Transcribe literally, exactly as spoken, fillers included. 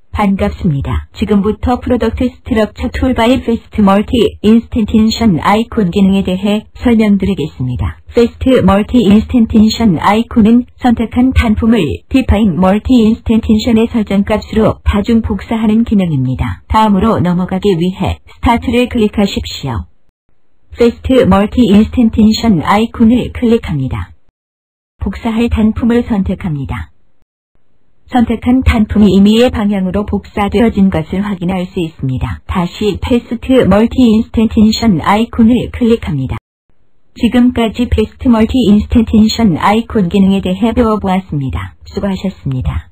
반갑습니다. 지금부터 프로덕트 스트럭처 툴바의 패스트 멀티 인스텐텐션 아이콘 기능에 대해 설명드리겠습니다. 패스트 멀티 인스텐텐션 아이콘은 선택한 단품을 디파인 멀티 인스텐텐션의 설정값으로 다중 복사하는 기능입니다. 다음으로 넘어가기 위해 스타트를 클릭하십시오. 패스트 멀티 인스텐텐션 아이콘을 클릭합니다. 복사할 단품을 선택합니다. 선택한 단품이 임의의 방향으로 복사되어진 것을 확인할 수 있습니다. 다시 패스트 멀티 인스텐텐션 아이콘을 클릭합니다. 지금까지 패스트 멀티 인스텐텐션 아이콘 기능에 대해 배워보았습니다. 수고하셨습니다.